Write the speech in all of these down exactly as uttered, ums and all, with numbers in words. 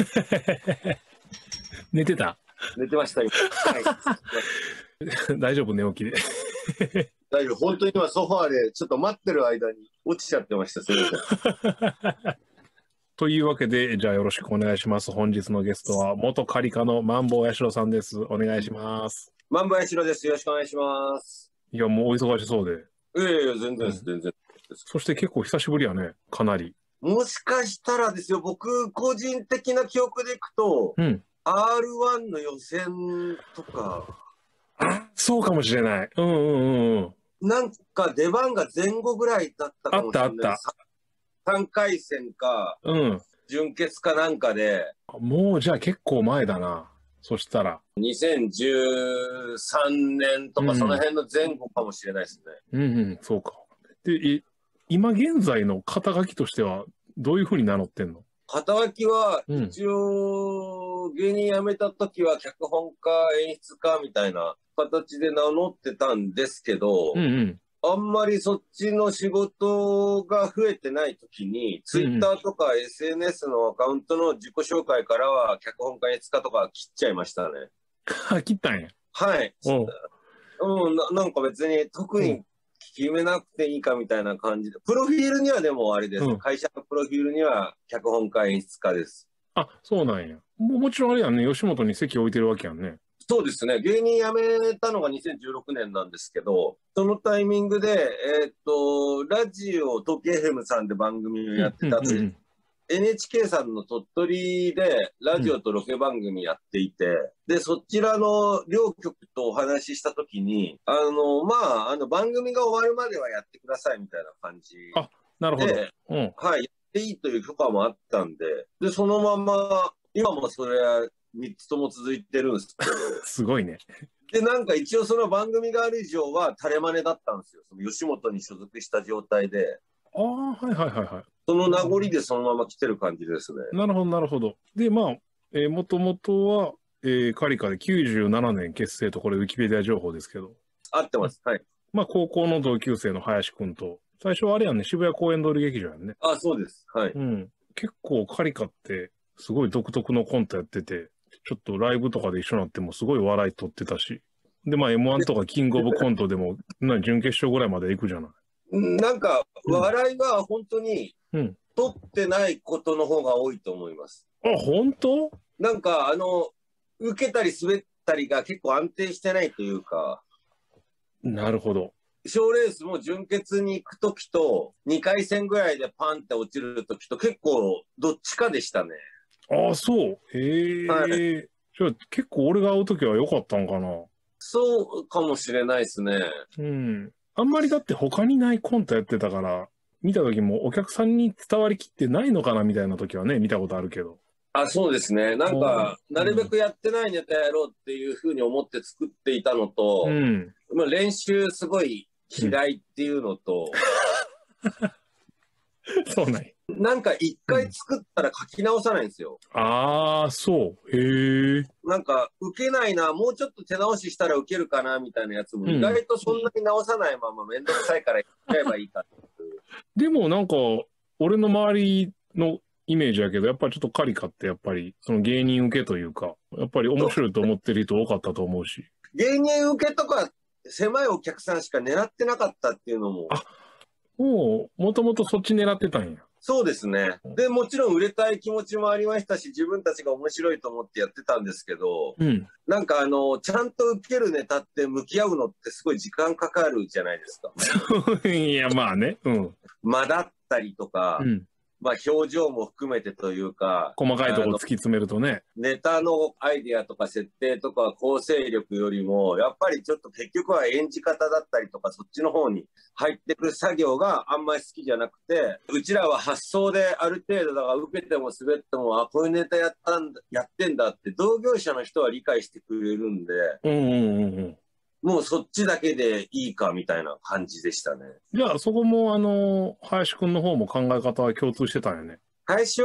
寝てた？ 寝てました、今。はい、 大丈夫、寝起きで。 大丈夫、本当に今ソファーでちょっと待ってる間に落ちちゃってました、すみません。 というわけで、じゃあよろしくお願いします。本日のゲストは、元カリカのマンボウヤシロさんです。お願いします。 マンボウヤシロです。よろしくお願いします。 いや、もうお忙しそうで。 いやいや、全然です、うん、全然です。 そして結構久しぶりやね、かなり。 もしかしたらですよ、僕、個人的な記憶でいくと、うん、アールワン の予選とか。 あ、そうかもしれない。うんうんうん。 なんか出番が前後ぐらいだったかもしれない。あったあった。さんかい戦か、うん、準決かなんかで。 もうじゃあ結構前だな。そしたら。 にせんじゅうさんねんとかその辺の前後かもしれないですね。 うん、うん、うん、そうか。で、今現在の肩書きとしてはどういうふうに名乗ってんの？ 肩書きは一応、芸人辞めた時は脚本家、演出家みたいな形で名乗ってたんですけど、うんうん、あんまりそっちの仕事が増えてない時に、ツイッターとか エスエヌエス のアカウントの自己紹介からは脚本家、演出家とか切っちゃいましたね。 切ったんや。 はい。うん、な, なんか別に特に決めなくていいかみたいな感じで、プロフィールにはでもあれです。うん、会社のプロフィールには脚本家、演出家です。 あ、そうなんや。も, もちろんあれやんね、吉本に席置いてるわけやんね。 そうですね。芸人辞めたのがにせんじゅうろくねんなんですけど、そのタイミングで、えー、っと、ラジオ、東京 エフエム さんで番組をやってたんで、うんうんうん、エヌエイチケー さんの鳥取でラジオとロケ番組やっていて、うん、で、そちらの両局とお話ししたときに、あの、まあ、あの、番組が終わるまではやってくださいみたいな感じで、 あ、なるほど。 うん、はい、やっていいという許可もあったんで、で、そのまま、今もそれはみっつとも続いてるんですけど。 すごいね。 で、なんか一応その番組がある以上は垂れ真似だったんですよ。その吉本に所属した状態で。 ああ、はいはいはいはい。 その名残でそのまま来てる感じですね。 なるほど、なるほど。で、まあ、えー、もともとは、えー、カリカできゅうじゅうななねん結成と、これウィキペディア情報ですけど。 合ってます。はい。 まあ、高校の同級生の林くんと、最初はあれやんね、渋谷公園通り劇場やんね。 あ、そうです。はい。 うん。結構カリカって、すごい独特のコントやってて、ちょっとライブとかで一緒になってもすごい笑い取ってたし。で、まあ エムワン とかキングオブコントでも、な準決勝ぐらいまで行くじゃない。 なんか、笑いは本当に、取ってないことの方が多いと思います。 うん、あ、本当？ なんか、あの、受けたり滑ったりが結構安定してないというか。 なるほど。 賞レースも準決に行くときと、にかい戦ぐらいでパンって落ちるときと結構どっちかでしたね。 ああ、そう。へえ。はい、じゃあ結構俺が会うときは良かったんかな。 そうかもしれないですね。 うん。あんまりだって他にないコントやってたから、見たときもお客さんに伝わりきってないのかなみたいなときはね、見たことあるけど。 あ、そうですね。なんか、なるべくやってないネタやろうっていうふうに思って作っていたのと、うん、まあ練習すごい嫌いっていうのと、 うん、そうなんや。 なんか一回作ったら書き直さないんですよ。 うん、ああ、そう。へえ。 なんか、受けないな、もうちょっと手直ししたら受けるかな、みたいなやつも、意外とそんなに直さないままめんどくさいからやっちゃえばいいかっていう。 でもなんか、俺の周りのイメージやけど、やっぱりちょっとカリカってやっぱり、その芸人受けというか、やっぱり面白いと思ってる人多かったと思うし。 芸人受けとか、狭いお客さんしか狙ってなかったっていうのも。 あ、もう、もともとそっち狙ってたんや。 そうですね。で、もちろん売れたい気持ちもありましたし、自分たちが面白いと思ってやってたんですけど、うん、なんかあの、ちゃんと受けるネタって向き合うのってすごい時間かかるじゃないですか。 いや、まあね。うん。 間だったりとか、うん、まあ表情も含めてというか、 細かいところ突き詰めるとね。 ネタのアイディアとか設定とか構成力よりも、やっぱりちょっと結局は演じ方だったりとか、そっちの方に入ってくる作業があんまり好きじゃなくて、うちらは発想である程度だから受けても滑っても、あ、こういうネタやったんだ、やってんだって同業者の人は理解してくれるんで、うんうんうんうん、もうそっちだけでいいかみたいな感じでしたね。 じゃあそこもあの林くんの方も考え方は共通してたんよね。 林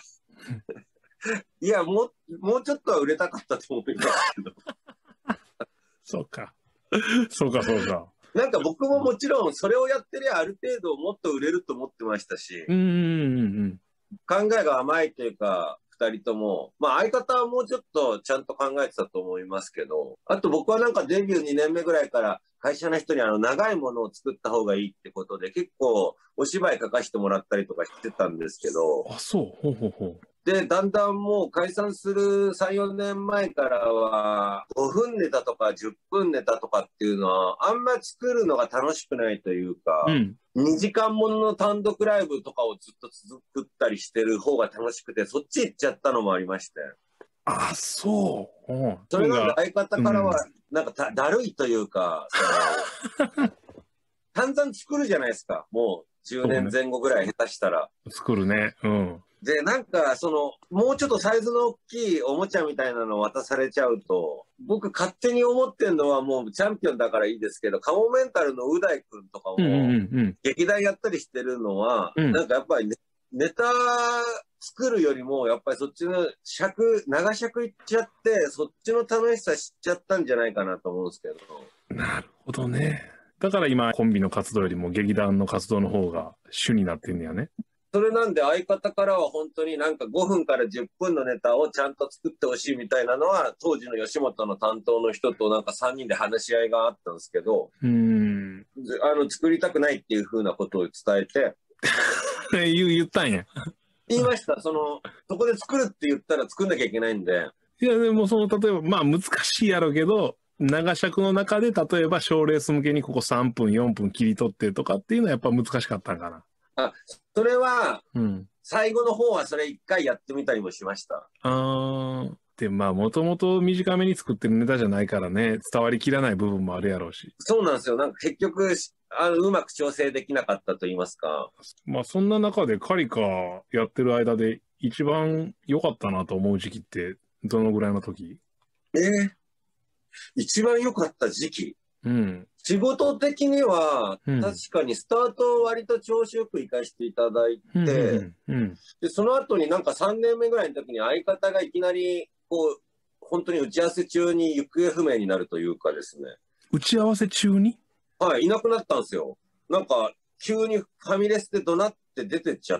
はいやもうもうちょっとは売れたかったと思いますけど。 そうかそうかそうか。 なんか僕ももちろんそれをやってりゃある程度もっと売れると思ってましたし、うんうんうん、考えが甘いというかふたりとも。まあ相方はもうちょっとちゃんと考えてたと思いますけど、あと僕はなんかデビューにねんめぐらいから会社の人にあの長いものを作った方がいいってことで結構お芝居書かせてもらったりとかしてたんですけど、 あ、そう。ほうほうほう。 で、だんだんもう解散するさん、よねんまえからは、ごふんネタとかじゅっぷんネタとかっていうのは、あんま作るのが楽しくないというか、 うん。 にじかんものの単独ライブとかをずっと作ったりしてる方が楽しくて、そっち行っちゃったのもありまして。 あ、そう。うん。 それなんでが相方からはうん、 なんかだだるいというか、その散々作るじゃないですか。もうじゅうねんぜん後ぐらい下手したら。 作るね。うん。 で、なんか、その、もうちょっとサイズの大きいおもちゃみたいなの渡されちゃうと、僕勝手に思ってんのはもうチャンピオンだからいいですけど、カモメンタルのう大くんとかも、 うんうんうん劇団やったりしてるのは、 うん。 なんかやっぱりネ、ネタ作るよりも、やっぱりそっちの尺、長尺いっちゃって、そっちの楽しさ知っちゃったんじゃないかなと思うんですけど。 なるほどね。だから今、コンビの活動よりも劇団の活動の方が主になってんねやね。 それなんで相方からは本当になんかごふんからじゅっぷんのネタをちゃんと作ってほしいみたいなのは当時の吉本の担当の人となんかさんにんで話し合いがあったんですけど、 うーん。 あの作りたくないっていうふうなことを伝えて、 言う、言ったんや。 言いました。その、そこで作るって言ったら作んなきゃいけないんで。 いや、でもその、例えば、まあ難しいやろうけど、長尺の中で、例えば賞レース向けにここさんぷん、よんぷん切り取ってとかっていうのはやっぱ難しかったんかな。 あ、それは、 うん。 最後の方はそれ一回やってみたりもしました。 あー。で、まあ、もともと短めに作ってるネタじゃないからね、伝わりきらない部分もあるやろうし。 そうなんですよ。なんか結局、あの、うまく調整できなかったと言いますか。 まあ、そんな中でカリカやってる間で一番良かったなと思う時期って、どのぐらいの時？ えー、一番良かった時期。 うん。 仕事的には、 うん確かにスタートを割と調子よく行かせていただいて、 うんうんうんで、その後になんかさんねんめぐらいの時に相方がいきなり、こう、本当に打ち合わせ中に行方不明になるというかですね。 打ち合わせ中に？ はい、いなくなったんですよ。なんか、急にファミレスで怒鳴って出てっちゃって。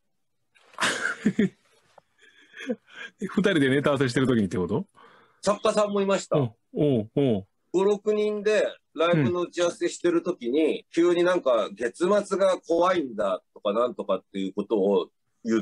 二人でネタ合わせしてる時にってこと？ 作家さんもいました。 おうおうおう。 ご、ろくにんでライブの打ち合わせしてる時に、うん、急になんか月末が怖いんだとかなんとかっていうことを言って、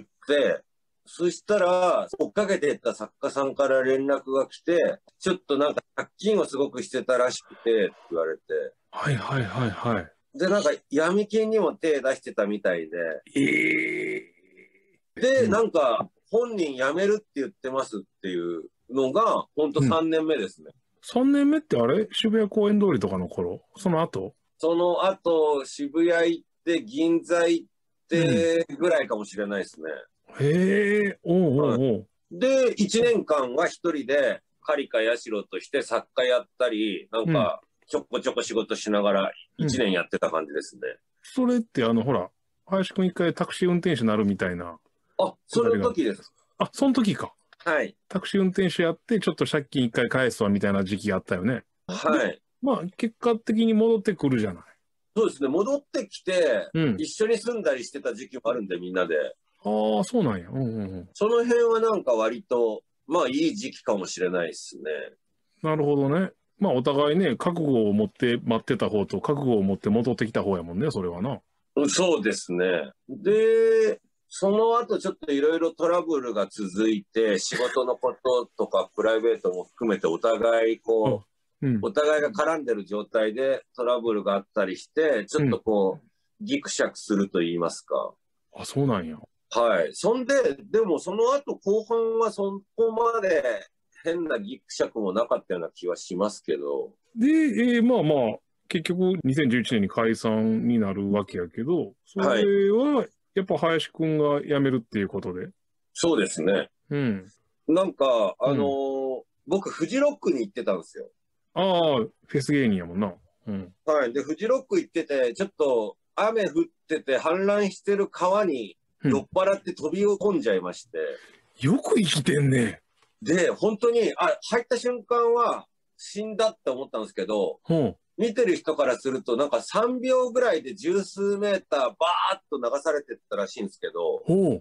そしたら追っかけていった作家さんから連絡が来て、ちょっとなんか借金をすごくしてたらしくてって言われて。 はいはいはいはい。 で、なんか闇金にも手出してたみたいで。 えー、で、なんか本人辞めるって言ってますっていうのが、ほんとさんねんめですね。うんさんねんめってあれ渋谷公園通りとかの頃？その後？ その後、渋谷行って、銀座行ってぐらいかもしれないですね。 うん、へえ、おうおうおう、はい。 で、いちねんかんは一人で、カリカヤシロとして作家やったり、なんか、ちょこちょこ仕事しながらいちねんやってた感じですね。うん、 それって、あの、ほら、林くん一回タクシー運転手になるみたいな。 あ、その時です。 あ、その時か。 はい。 タクシー運転手やって、ちょっと借金一回返すわみたいな時期があったよね。 はい。 まあ、結果的に戻ってくるじゃない。 そうですね。戻ってきて、 うん、 一緒に住んだりしてた時期もあるんで、みんなで。 ああ、そうなんや。うんうんうん。 その辺はなんか割と、まあいい時期かもしれないですね。 なるほどね。まあお互いね、覚悟を持って待ってた方と、覚悟を持って戻ってきた方やもんね、それはな。 そうですね。で、その後ちょっといろいろトラブルが続いて、仕事のこととかプライベートも含めてお互いこう、うん、お互いが絡んでる状態でトラブルがあったりして、ちょっとこう、うん、ギクシャクすると言いますか。あ、 そうなんや。 はい。そんで、でもその後後半はそこまで変なギクシャクもなかったような気はしますけど。 で、えー、まあまあ、結局にせんじゅういちねんに解散になるわけやけど、それはやっぱ林くんが辞めるっていうことで。 そうですね。 うん。 なんか、あのーうん、僕、フジロックに行ってたんですよ。 ああ、フェス芸人やもんな。うん。 はい。で、フジロック行ってて、ちょっと雨降ってて氾濫してる川に酔っ払って飛び込んじゃいまして。 うん、よく生きてんね。 で、本当に、あ、入った瞬間は死んだって思ったんですけど、うん、見てる人からすると、なんかさんびょうぐらいで十数メーターバーッと流されてったらしいんですけど、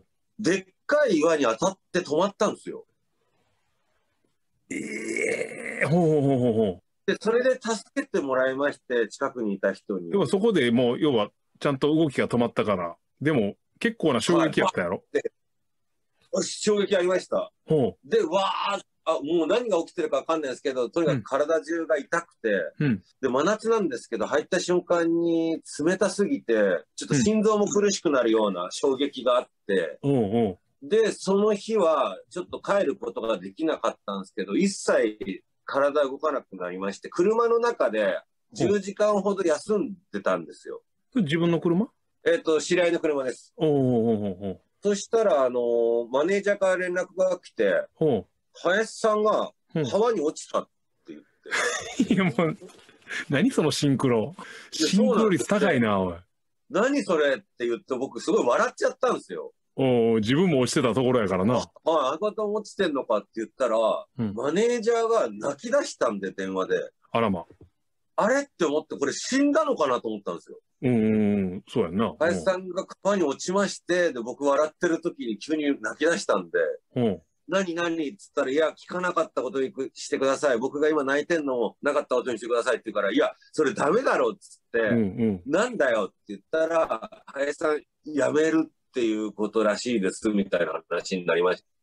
でっかい岩に当たって止まったんですよ。 ええー、ほうほうほうほうほう。 で、それで助けてもらいまして、近くにいた人に。 でもそこでもう、要は、ちゃんと動きが止まったから、でも、結構な衝撃やったやろ、 はい、衝撃ありました。 ほう。 で、わーあ、もう何が起きてるか分かんないですけど、とにかく体中が痛くて、うん、で、真夏なんですけど、入った瞬間に冷たすぎて、ちょっと心臓も苦しくなるような衝撃があって、うん、おうおうで、その日はちょっと帰ることができなかったんですけど、一切体動かなくなりまして、車の中でじゅうじかんほど休んでたんですよ。 自分の車？ えっと、知り合いの車です。おうおうおうおうそしたら、あのー、マネージャーから連絡が来て、おう林さんが川に落ちたって言って。 いやもう、何そのシンクロ。シンクロ率高いな、おい。 何それって言って僕すごい笑っちゃったんですよ。 お自分も落ちてたところやからな。はい、 あなたも落ちてんのかって言ったら、うん、マネージャーが泣き出したんで、電話で。 あらま。 あれって思って、これ死んだのかなと思ったんですよ。 うんうん、そうやんな。 林さんが川に落ちまして、で、僕笑ってる時に急に泣き出したんで、うん何何っつったら、いや、聞かなかったことにしてください。僕が今泣いてんのもなかったことにしてくださいって言うから、いや、それダメだろっつって、うんうん、なんだよって言ったら、林さん辞めるっていうことらしいですみたいな話になりました。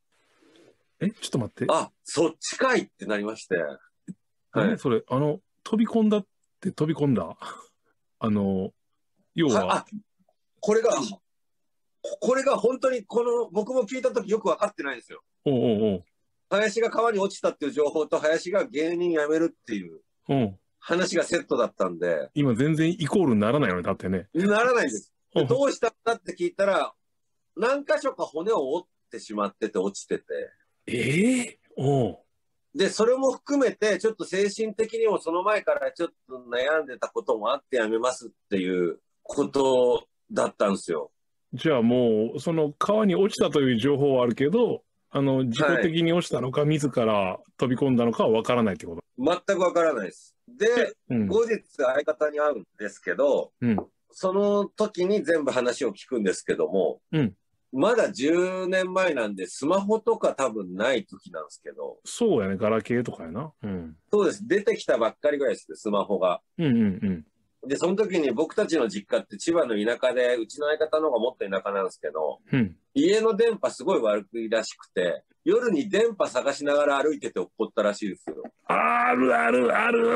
え、ちょっと待って。 あ、そっちかいってなりまして。 はい。それ、あの、飛び込んだって飛び込んだあの、要は。 あ、これが、これが本当に、この、僕も聞いたときよく分かってないんですよ。おうおうおう林が川に落ちたっていう情報と、林が芸人辞めるっていう話がセットだったんで。 今全然イコールにならないよね、だってね。 ならないです。でどうしたんだって聞いたら、何箇所か骨を折ってしまってて落ちてて。 ええー、おうで、それも含めて、ちょっと精神的にもその前からちょっと悩んでたこともあって辞めますっていうことだったんですよ。 じゃあもう、その川に落ちたという情報はあるけど、あの、自己的に落ちたのか、はい、自ら飛び込んだのかは分からないってこと？ 全く分からないです。で、うん、後日相方に会うんですけど、うん、その時に全部話を聞くんですけども、うん、まだじゅうねんまえなんで、スマホとか多分ない時なんですけど。 そうやね、ガラケーとかやな。うん、 そうです。出てきたばっかりぐらいですね、スマホが。うんうんうんで、その時に僕たちの実家って千葉の田舎で、うちの相方の方がもっと田舎なんですけど、うん、家の電波すごい悪いらしくて、夜に電波探しながら歩いてて怒ったらしいですよ。 あるあるある。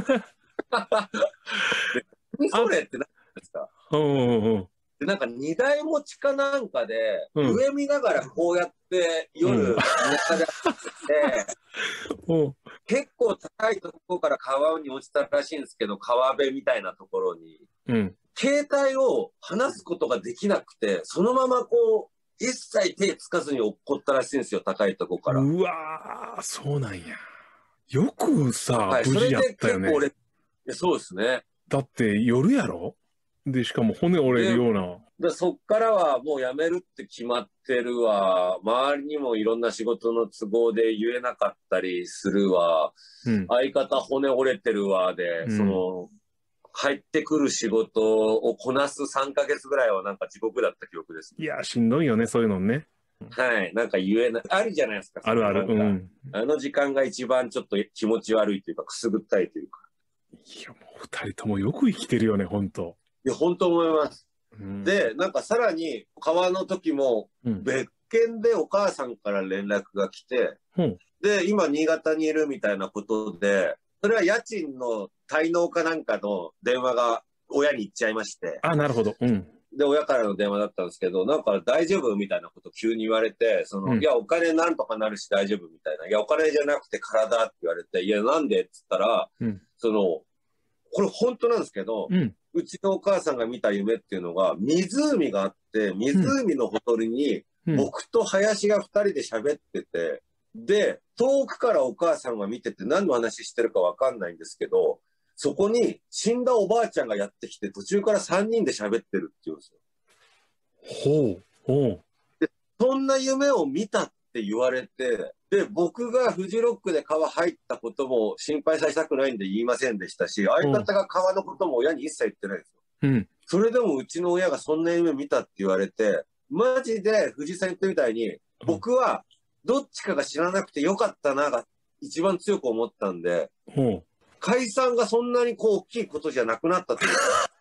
何それって何ですか？うんうんうんでなんか荷台持ちかなんかで、うん、上見ながらこうやって夜、うん、中でうん、結構高いところから川に落ちたらしいんですけど、川辺みたいなところに、うん、携帯を離すことができなくて、そのままこう、一切手つかずに落っこったらしいんですよ、高いところから。 うわー、そうなんや。よくさ、はい、無事やったよね。 それで結構俺、そうですね。 だって夜やろ？で、しかも骨折れるような。 でそっからはもう辞めるって決まってるわ。周りにもいろんな仕事の都合で言えなかったりするわ。うん、相方骨折れてるわで、うん、その、入ってくる仕事をこなすさんかげつぐらいはなんか地獄だった記憶です。 いや、しんどいよね、そういうのね。 はい。なんか言えない。あるじゃないですか。 あるある。うん、 あの時間が一番ちょっと気持ち悪いというか、くすぐったいというか。 いや、もう二人ともよく生きてるよね、本当。 いや、本当思います。うん、で、なんかさらに、川の時も、別件でお母さんから連絡が来て、うん、で、今、新潟にいるみたいなことで、それは家賃の滞納かなんかの電話が親に行っちゃいまして。 あ、なるほど。うん。 で、親からの電話だったんですけど、なんか大丈夫みたいなこと急に言われて、その、うん、いや、お金なんとかなるし大丈夫みたいな。いや、お金じゃなくて体って言われて、いや、なんでって言ったら、うん、その、これ本当なんですけど、うん、うちのお母さんが見た夢っていうのが、湖があって、湖のほとりに、僕と林が二人で喋ってて、で、遠くからお母さんが見てて何の話してるかわかんないんですけど、そこに死んだおばあちゃんがやってきて、途中から三人で喋ってるっていうんですよ。 ほう、ほう。 で、そんな夢を見たって言われて、で、僕がフジロックで川入ったことも心配させたくないんで言いませんでしたし、相方が川のことも親に一切言ってないんですよ。うん。それでもうちの親がそんな夢見たって言われて、 マジで藤井さん言ったみたいに、僕はどっちかが知らなくてよかったなが一番強く思ったんで、 ほう。 解散がそんなにこう大きいことじゃなくなったというか。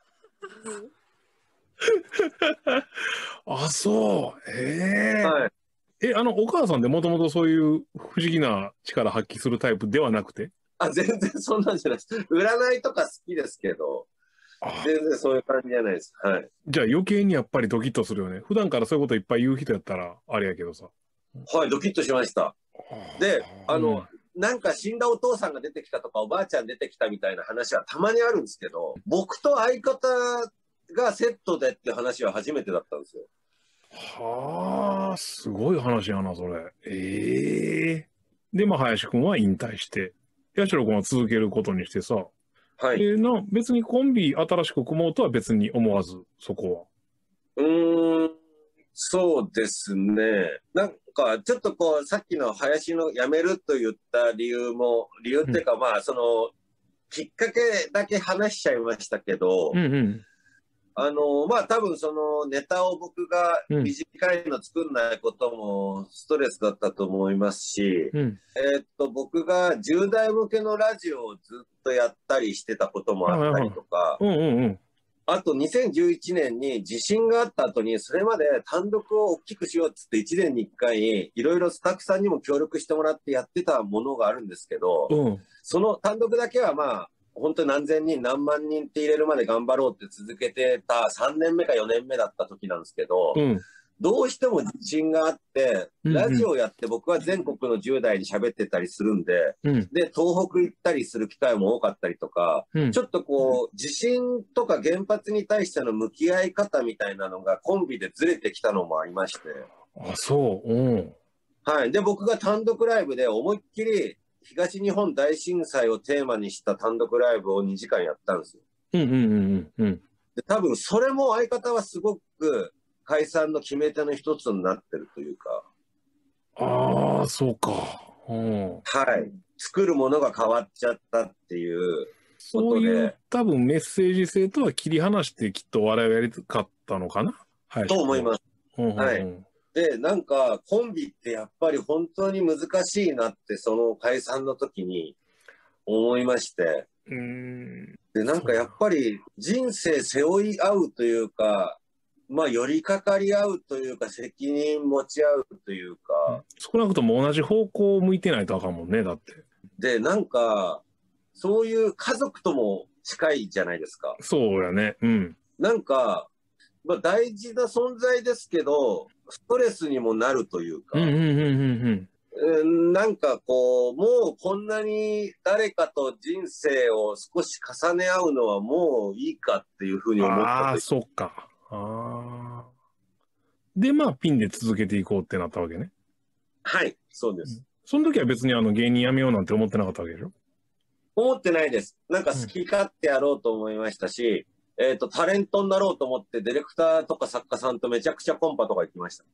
あ、そう。ええはい。 え、あの、お母さんでもともとそういう不思議な力発揮するタイプではなくて？ あ、全然そんなんじゃないです。占いとか好きですけど、 あ、 全然そういう感じじゃないです。はい。 じゃあ余計にやっぱりドキッとするよね。普段からそういうこといっぱい言う人やったら、あれやけどさ。 はい、ドキッとしました。で、あの、 うんなんか死んだお父さんが出てきたとか、おばあちゃん出てきたみたいな話はたまにあるんですけど、僕と相方がセットでっていう話は初めてだったんですよ。 はあ、すごい話やな、それ。ええで、まあ、林くんは引退して、八代くんは続けることにしてさ、 はい。 えーな、別にコンビ新しく組もうとは別に思わず、そこうーん、そうですね。なんか、ちょっとこう、さっきの林の辞めると言った理由も、理由っていうか、まあ、その、きっかけだけ話しちゃいましたけど、 は。うんうん。 あの、まあ、多分そのネタを僕がうん短いの作んないこともストレスだったと思いますし、 うん。 えーっと、僕がじゅう代向けのラジオをずっとやったりしてたこともあったりとか、 うんうんうん。 あとにせんじゅういちねんに地震があった後に、それまで単独を大きくしようっつっていちねんにいっかい、いろいろスタッフさんにも協力してもらってやってたものがあるんですけど、 うん。 その単独だけはまあ、本当に何千人何万人って入れるまで頑張ろうって続けてたさんねんめかよねんめだった時なんですけど、 うん。 どうしても自信があって、 うんラジオやって僕は全国のじゅう代に喋ってたりするんで、 うん。 で、東北行ったりする機会も多かったりとか、 うん。 ちょっとこう、地震とか原発に対しての向き合い方みたいなのがコンビでずれてきたのもありまして、 あ、そう。うん。 はい。で、僕が単独ライブで思いっきり東日本大震災をテーマにした単独ライブをにじかんやったんですよ。 うんうんうんうん。 で、多分それも相方はすごく解散の決め手の一つになってるというか、 ああ、そうか。うん。 はい。作るものが変わっちゃったっていうことで。 そういう多分メッセージ性とは切り離してきっと我々やりたかったのかな。はい。 と思います。 うんうんうん。 はいで、なんかコンビってやっぱり本当に難しいなってその解散の時に思いまして。 うーん。 で、なんかやっぱり人生背負い合うというか、まあ寄りかかり合うというか責任持ち合うというか。 少なくとも同じ方向を向いてないとあかんもんね、だって。 で、なんかそういう家族とも近いじゃないですか。 そうやね。うん。 なんか、まあ大事な存在ですけど、ストレスにもなるというか。 うんうんうんうんうん、なんかこう、もうこんなに誰かと人生を少し重ね合うのはもういいかっていうふうにうん。 思ったああ、 と。 そっか。ああ。で、まあ、ピンで続けていこうってなったわけね。 はい、そうです。 うん、その時は別にあの芸人辞めようなんて思ってなかったわけでしょ？ 思ってないです。なんか好き勝手やろうと思いましたし、うん、えっと、タレントになろうと思ってディレクターとか作家さんとめちゃくちゃコンパとか行きました。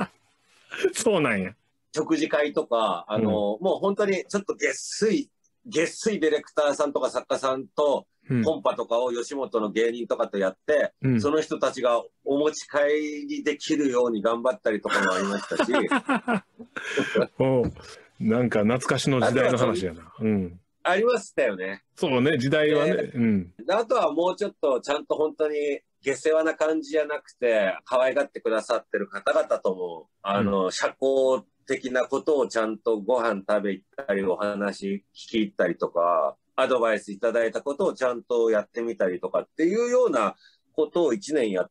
そうなんや。 食事会とか、あの、うん、もう本当にちょっとげっすい、げっすいディレクターさんとか作家さんと、コンパとかを吉本の芸人とかとやって、うん、その人たちがお持ち帰りできるように頑張ったりとかもありましたし。 おなんか懐かしの時代の話やな。うん。 ありましたよね。 そうね、時代はね。うん。 あとはもうちょっとちゃんと本当に下世話な感じじゃなくて、可愛がってくださってる方々とも、あの、うん、社交的なことをちゃんとご飯食べ行ったり、お話聞き入ったりとか、アドバイスいただいたことをちゃんとやってみたりとかっていうようなことを一年やって、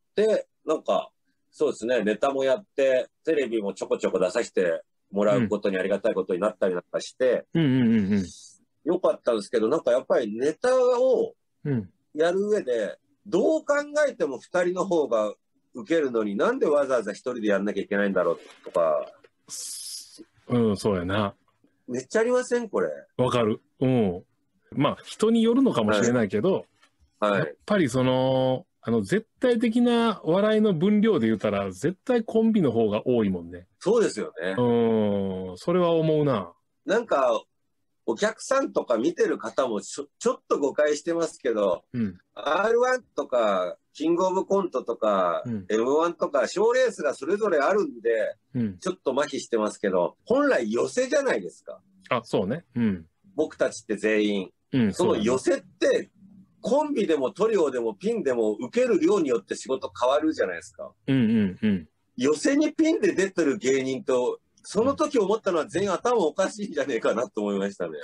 なんか、そうですね、ネタもやって、テレビもちょこちょこ出させてもらうことにありがたいことになったりなんかして、 うんうんうんうん、 よかったんですけど、なんかやっぱりネタをやる上で、どう考えても二人の方が受けるのになんでわざわざ一人でやんなきゃいけないんだろうとか。 うん、そうやな。 めっちゃありませんこれ。 わかる。うん。まあ、人によるのかもしれないけど、 はいはい、 やっぱりその、あの、絶対的な笑いの分量で言ったら、絶対コンビの方が多いもんね。 そうですよね。 うん、それは思うな。 なんか、 お客さんとか見てる方もちょ、ちょっと誤解してますけど、 うん。 アールワン とか、キングオブコントとか、 うん、 エムワン とか、賞レースがそれぞれあるんで、 うん。 ちょっと麻痺してますけど、本来寄せじゃないですか。 あ、そうね。うん。 僕たちって全員。 うん、 その寄せって、コンビでもトリオでもピンでも受ける量によって仕事変わるじゃないですか。 うんうんうん。 寄せにピンで出てる芸人と、その時思ったのは全員頭おかしいんじゃねえかなと思いましたね。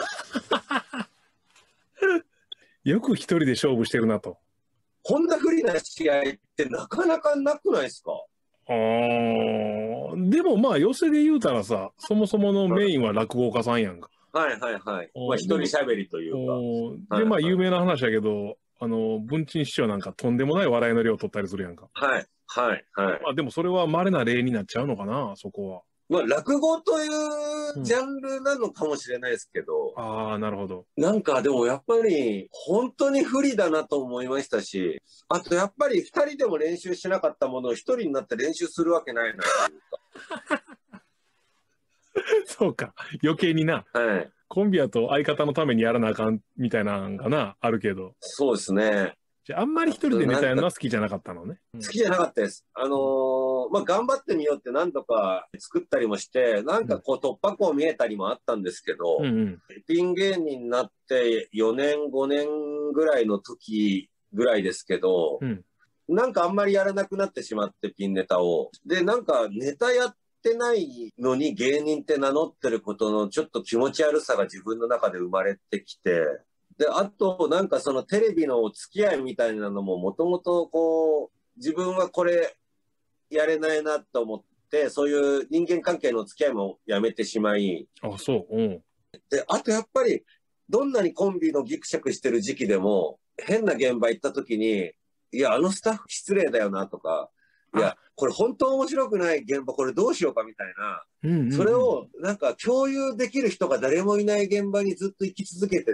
よく一人で勝負してるなと。 こんな不利な試合ってなかなかなくないですか？ あー、でもまあ寄せで言うたらさ、そもそものメインは落語家さんやんか。 はいはいはい。まあ一人喋りというか。 で、まあ有名な話やけど、あの、文珍師匠なんかとんでもない笑いの量を取ったりするやんか。 はいはいはい。 まあでもそれは稀な例になっちゃうのかな、そこは。 まあ落語というジャンルなのかもしれないですけど、 うん、ああ、なるほど。 なんかでもやっぱり本当に不利だなと思いましたし、あとやっぱりふたりでも練習しなかったものをひとりになって練習するわけないなというか。 そうか、余計にな。 はい。 コンビやと相方のためにやらなあかんみたいなのがな、あるけど。 そうですね。 じゃあ、あんまり一人でネタやるのは好きじゃなかったのね。 好きじゃなかったです。あのー、まあ、頑張ってみようって何度か作ったりもして、なんかこう突破口見えたりもあったんですけど、 うんうん、 ピン芸人になってよねん、ごねんぐらいの時ぐらいですけど、うん、なんかあんまりやらなくなってしまって、ピンネタを。で、なんかネタやってないのに芸人って名乗ってることのちょっと気持ち悪さが自分の中で生まれてきて、で、あと、なんかそのテレビのお付き合いみたいなのも、もともとこう、自分はこれやれないなと思って、そういう人間関係のお付き合いもやめてしまい。 あ、そう。うん。 で、あとやっぱり、どんなにコンビのギクシャクしてる時期でも、変な現場行った時に、いや、あのスタッフ失礼だよなとか、いや、これ本当面白くない現場、これどうしようかみたいな、うんうんうん、それをなんか共有できる人が誰もいない現場にずっと生き続けてって、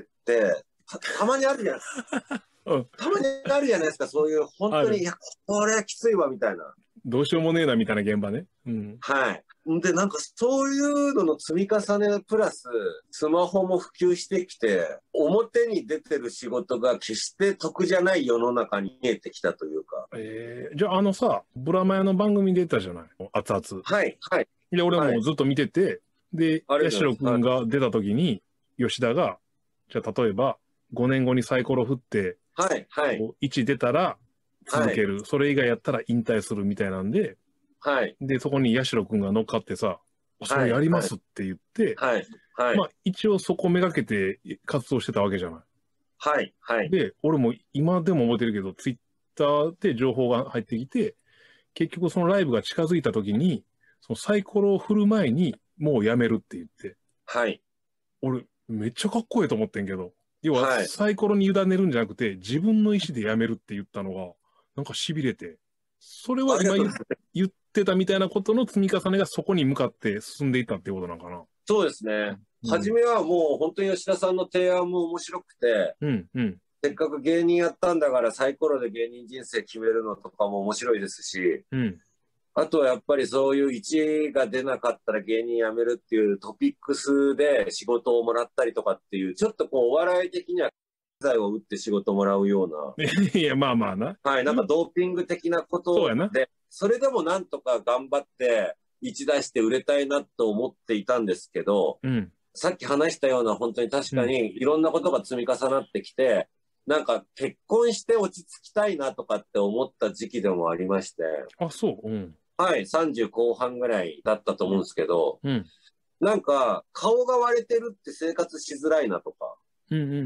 た, たまにあるじゃないですか。うん、たまにあるじゃないですか、そういう、本当に、いや、これはきついわみたいな。 どうしようもねえなみたいな現場ね。うん、 はい。で、なんかそういうのの積み重ねプラス、スマホも普及してきて、表に出てる仕事が決して得じゃない世の中に見えてきたというか。 えー、じゃああのさ、ブラマヨの番組出たじゃない、熱々。 はい、はい。 で、俺もずっと見てて、はい、で、八代くんが出た時に、吉田が、じゃあ例えば、ごねんごにサイコロ振って、 はい、はい。 いち出たら続ける、はい。それ以外やったら引退するみたいなんで、 はい。 で、そこに八代くんが乗っかってさ、それやりますって言って、 はい。はい。 まあ、一応そこめがけて活動してたわけじゃない。 はい。はい。 で、俺も今でも覚えてるけど、ツイッターで情報が入ってきて、結局そのライブが近づいた時に、そのサイコロを振る前にもうやめるって言って。 はい。 俺、めっちゃかっこいいと思ってんけど。要は、サイコロに委ねるんじゃなくて、自分の意思でやめるって言ったのが、なんか痺れて、それは今言ってたみたいなことの積み重ねがそこに向かって進んでいったってことなんかな。 そうですね。うん、初めはもう本当に吉田さんの提案も面白くて、 うんうん、 せっかく芸人やったんだからサイコロで芸人人生決めるのとかも面白いですし、 うん、 あとはやっぱりそういういちいが出なかったら芸人辞めるっていうトピックスで仕事をもらったりとかっていう、ちょっとこうお笑い的には経済を打って仕事もらうような。 いや、まあまあな。 はい、なんかドーピング的なことで、それでもなんとか頑張っていち出して売れたいなと思っていたんですけど、 うん、 さっき話したような本当に確かにいろんなことが積み重なってきて、なんか結婚して落ち着きたいなとかって思った時期でもありまして。 あ、そう。うん。 はい、さんじゅう後半ぐらいだったと思うんですけど、 うん、 なんか顔が割れてるって生活しづらいなとか、 うんうんうんうん、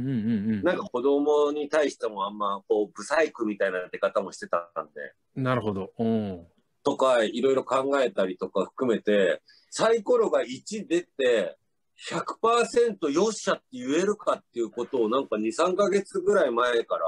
なんか子供に対してもあんまこうブサイクみたいな出方もしてたんで。 なるほど。うん。 とかいろいろ考えたりとか含めて、サイコロがいち出て、ひゃくパーセント よっしゃって言えるかっていうことをなんかに、さんかげつぐらい前から。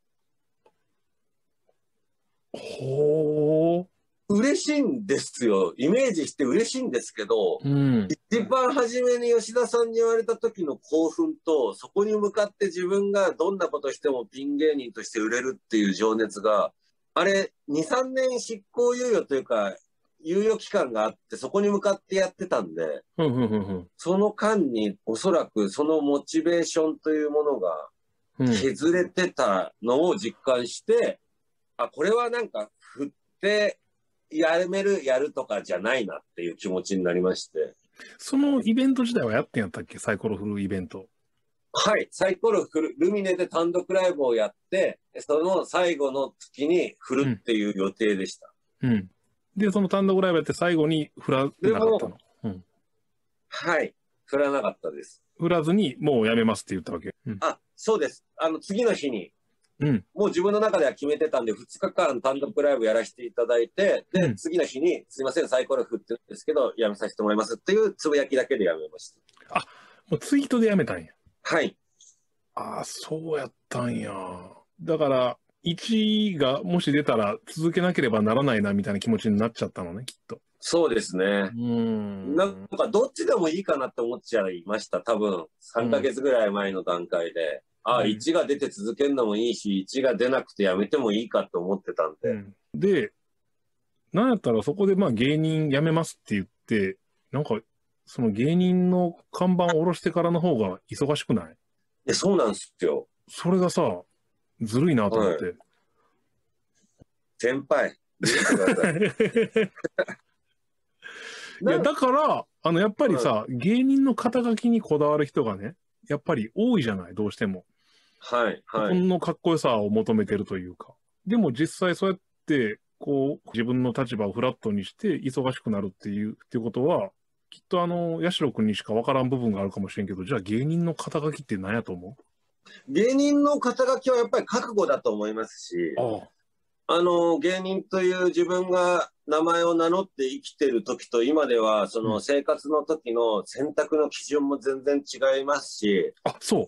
ほー。 嬉しいんですよ。イメージして嬉しいんですけど、 うん、 一番初めに吉田さんに言われた時の興奮と、そこに向かって自分がどんなことしてもピン芸人として売れるっていう情熱が、あれ、に、さんねん執行猶予というか、 猶予期間があって、そこに向かってやってたんで、 うんうんうんうん。 その間におそらくそのモチベーションというものがうん削れてたのを実感して、あ、これはなんか振ってやめる、やるとかじゃないなっていう気持ちになりまして。 そのイベント自体はやってんやったっけ、サイコロ振るイベント。 はい、サイコロ振る、ルミネで単独ライブをやって、その最後の月に振るっていう予定でした。 うん。で、その単独ライブやって最後に振らなかったの。うん、 はい、振らなかったです。 振らずにもうやめますって言ったわけ。 うん、あ、そうです。あの、次の日に、 うん、 もう自分の中では決めてたんで、ふつかかん単独ライブやらせていただいて、で、うん、次の日に、すいません、サイコロ振ってるんですけど、やめさせてもらいますっていうつぶやきだけでやめました。 あ、もうツイートでやめたんや。 はい。 ああ、そうやったんや。だから、いちがもし出たら続けなければならないなみたいな気持ちになっちゃったのね、きっと。 そうですね。 うん。 なんかどっちでもいいかなって思っちゃいました、多分。さんかげつぐらい前の段階で。うん、ああ、いちが出て続けるのもいいし、いちが出なくてやめてもいいかって思ってたんで。うん、 で、なんやったらそこでまあ芸人辞めますって言って、なんかその芸人の看板を下ろしてからの方が忙しくない？ え、そうなんですよ。 それがさ、ずるいなと思って。はい、 先輩。 いや、だから、あの、やっぱりさ、はい、芸人の肩書きにこだわる人がね、やっぱり多いじゃない、どうしても。 はい、はい。 このかっこよさを求めてるというか。でも実際そうやって、こう、自分の立場をフラットにして忙しくなるっていう、っていうことは、きっとあの、八代君にしか分からん部分があるかもしれんけど、じゃあ芸人の肩書きって何やと思う？ 芸人の肩書きはやっぱり覚悟だと思いますし、ああ、あの、芸人という自分が名前を名乗って生きてる時と今では、その生活の時の選択の基準も全然違いますし、 あ、そう。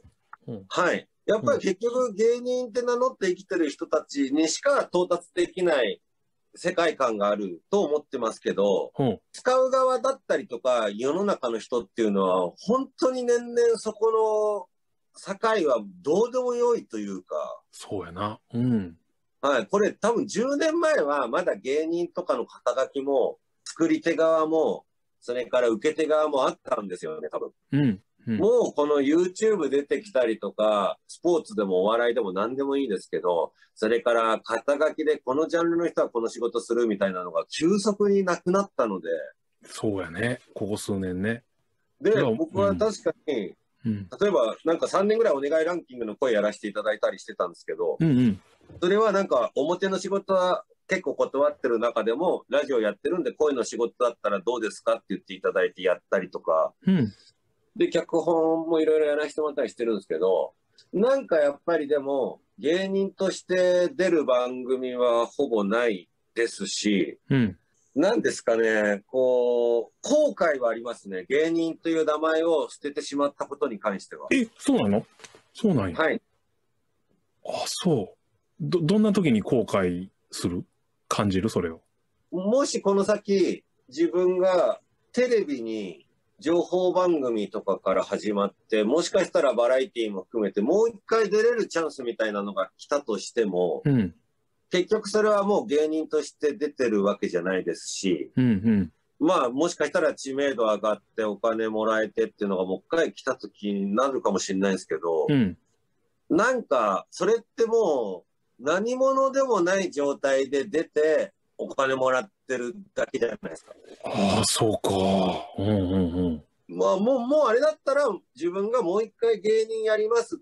うん、はい。やっぱり結局芸人って名乗って生きてる人たちにしか到達できない世界観があると思ってますけど、うん、使う側だったりとか世の中の人っていうのは本当に年々そこの境はどうでもよいというか。 そうやな。うん。 はい。これ多分じゅうねんまえはまだ芸人とかの肩書きも作り手側もそれから受け手側もあったんですよね、多分。 うんうん、 もうこの YouTube 出てきたりとか、スポーツでもお笑いでも何でもいいですけど、それから肩書きでこのジャンルの人はこの仕事するみたいなのが急速になくなったので。 そうやね。ここ数年ね。 で、僕は確かに、うん、例えばなんかさんねんぐらいお願いランキングの声やらせていただいたりしてたんですけど、 うんうん、 それはなんか表の仕事は結構断ってる中でも、ラジオやってるんで声の仕事だったらどうですかって言っていただいてやったりとか、 うんで、脚本もいろいろやらせてもらったりしてるんですけど、なんかやっぱりでも、芸人として出る番組はほぼないですし、 うん、 なんですかね、こう、後悔はありますね。芸人という名前を捨ててしまったことに関しては。 え、そうなの？そうなんや。 はい。 あ、そう。ど、どんな時に後悔する？感じる？それを。 もしこの先、自分がテレビに、情報番組とかから始まって、もしかしたらバラエティも含めてもう一回出れるチャンスみたいなのが来たとしても、 うん、 結局それはもう芸人として出てるわけじゃないですし、 うんうん、 まあもしかしたら知名度上がってお金もらえてっていうのがもう一回来た時になるかもしれないですけど、 うん、 なんかそれってもう何者でもない状態で出てお金もらってるだけじゃないですか。 ああ、そうか。うんうんうん。 まあもう、もうあれだったら自分がもう一回芸人やりますって、